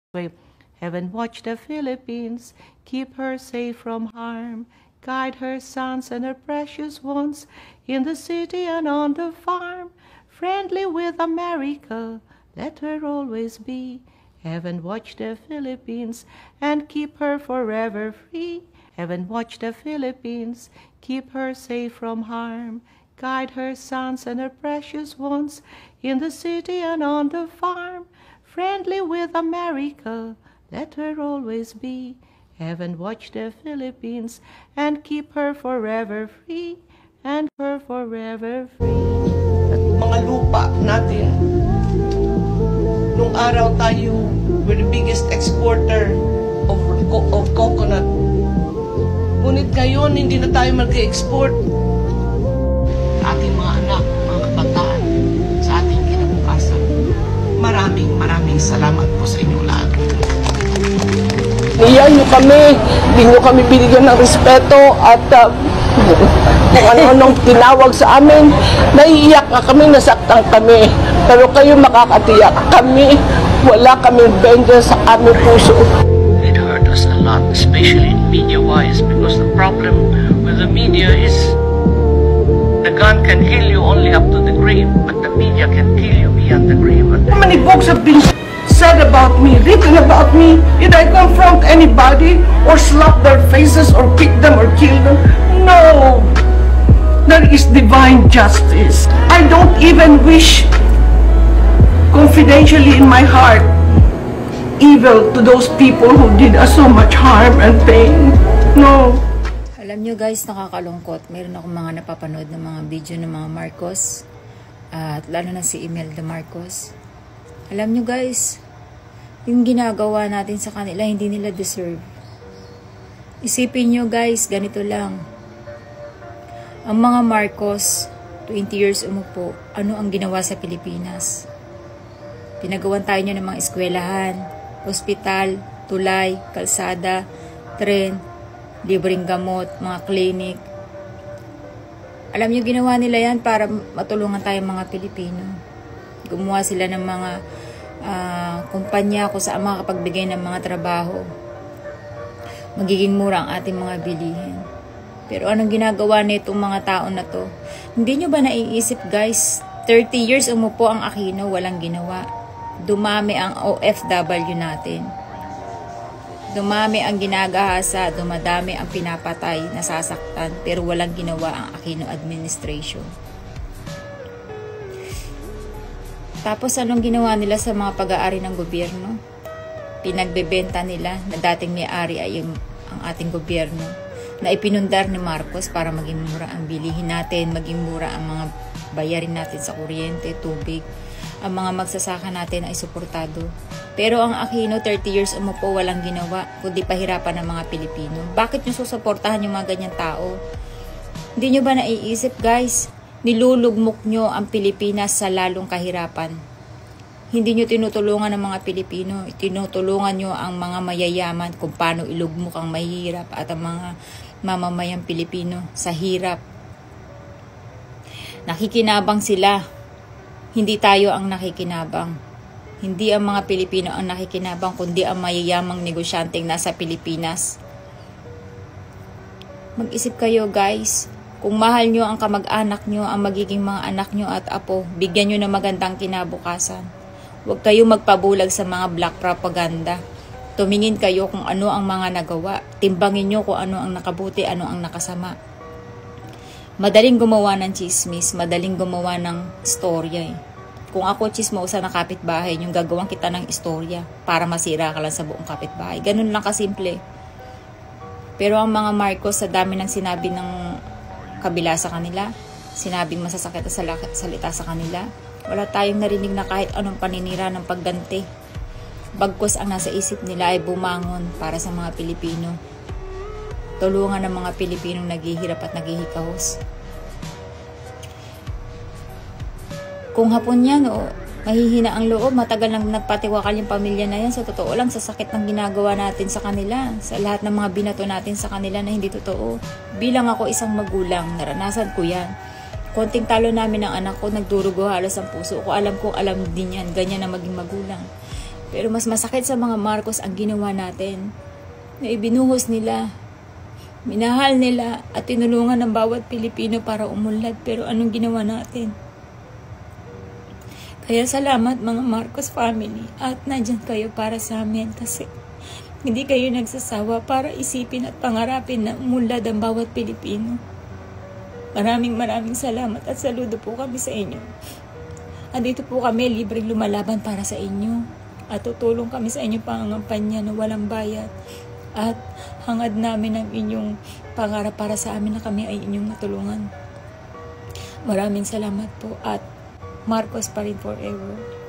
way. Heaven watch the Philippines, keep her safe from harm, guide her sons and her precious ones in the city and on the farm. Friendly with America, let her always be. Heaven watch the Philippines and keep her forever free. Heaven watch the Philippines, keep her safe from harm, guide her sons and her precious ones in the city and on the farm. Friendly with America, let her always be. Heaven watch the Philippines and keep her forever free, and her forever free. Mga lupa natin, nung araw tayo we're the biggest exporter of coconut. Ngunit ngayon, hindi na tayo mag-export. Ating mga anak, mga kabataan, sa ating kinabukasan. Maraming salamat po sa inyo lahat. Niyan nyo kami, hindi nyo kami binigyan ng respeto at kung ano-anong tinawag sa amin, naiiyak na kami, nasaktan kami. Pero kayo makakatiyak kami, wala kaming vengeance sa aming puso. It hurt us a lot, especially media-wise, because the problem with the media is the gun can kill you only up to the grave, but the media can kill you beyond the grave. How many books have been said about me, written about me? Did I confront anybody or slap their faces or kick them or kill them? No! There is divine justice. I don't even wish confidentially in my heart evil to those people who did us so much harm and pain. No. Alam nyo guys, nakakalungkot. Meron akong mga napapanood ng mga video ng mga Marcos at lalo na si Imelda Marcos. Alam nyo guys, yung ginagawa natin sa kanila, hindi nila deserve. Isipin nyo guys, ganito lang. Ang mga Marcos, 20 years umupo, ano ang ginawa sa Pilipinas? Pinagawan tayo nyo ng mga eskwelahan, ospital, tulay, kalsada, tren, libreng gamot, mga klinik. Alam nyo, ginawa nila yan para matulungan tayong mga Pilipino. Gumawa sila ng mga kumpanya kung saan makapagbigay ng mga trabaho. Magiging mura ang ating mga bilihin. Pero anong ginagawa nitong mga tao na to? Hindi nyo ba naiisip guys, 30 years umupo ang Aquino, walang ginawa. Dumami ang OFW natin. Dumami ang ginagahasa, dumadami ang pinapatay, nasasaktan, pero walang ginawa ang Aquino administration. Tapos anong ginawa nila sa mga pag-aari ng gobyerno? Pinagbebenta nila na dating may-ari ay ang ating gobyerno, na ipinundar ni Marcos para maging mura ang bilihin natin, maging mura ang mga bayarin natin sa kuryente, tubig. Ang mga magsasaka natin ay suportado. Pero ang Aquino, 30 years umupo, walang ginawa, kundi pahirapan ng mga Pilipino. Bakit nyo susuportahan yung mga ganyang tao? Hindi nyo ba naiisip guys? Nilulugmok nyo ang Pilipinas sa lalong kahirapan. Hindi nyo tinutulungan ang mga Pilipino, tinutulungan nyo ang mga mayayaman kung paano ilugmok ang mahirap at ang mga mamamayang Pilipino sa hirap. Nakikinabang sila. Hindi tayo ang nakikinabang. Hindi ang mga Pilipino ang nakikinabang, kundi ang mayayamang negosyanteng nasa Pilipinas. Mag-isip kayo guys. Kung mahal nyo ang kamag-anak nyo, ang magiging mga anak nyo at apo, bigyan nyo ng magandang kinabukasan. Huwag kayo magpabulag sa mga black propaganda. Tumingin kayo kung ano ang mga nagawa. Timbangin nyo kung ano ang nakabuti, ano ang nakasama. Madaling gumawa ng chismis, madaling gumawa ng istorya. Kung ako chismosa na kapitbahay, yung gagawin kita ng istorya para masira ka lang sa buong kapitbahay. Ganun lang kasimple. Pero ang mga Marcos, sa dami ng sinabi ng kabila sa kanila, sinabing masasakit na salita sa kanila, wala tayong narinig na kahit anong paninira ng pagganti. Bagkus ang nasa isip nila ay bumangon para sa mga Pilipino. Tulungan ng mga Pilipinong naghihirap at naghihikahos. Kung hapon yan o mahihina ang loob, matagal nang nagpatiwakal yung pamilya na yan, sa totoo lang, sa sakit ng ginagawa natin sa kanila, sa lahat ng mga binato natin sa kanila na hindi totoo. Bilang ako isang magulang, naranasan ko yan. Konting talo namin ng anak ko, nagdurugo halos ang puso ko. Alam kong alam din yan, ganyan na maging magulang. Pero mas masakit sa mga Marcos ang ginawa natin. Na ibinuhos nila, minahal nila at tinulungan ng bawat Pilipino para umunlad. Pero anong ginawa natin? Kaya salamat mga Marcos family at nandyan kayo para sa amin kasi hindi kayo nagsasawa para isipin at pangarapin na umunlad ang bawat Pilipino. Maraming salamat at saludo po kami sa inyo. At dito po kami libreng lumalaban para sa inyo. At tutulong kami sa inyong pangangampanya na walang bayad. At hangad namin ang inyong pangarap para sa amin na kami ay inyong matulungan. Maraming salamat po at Marcos pa rin forever.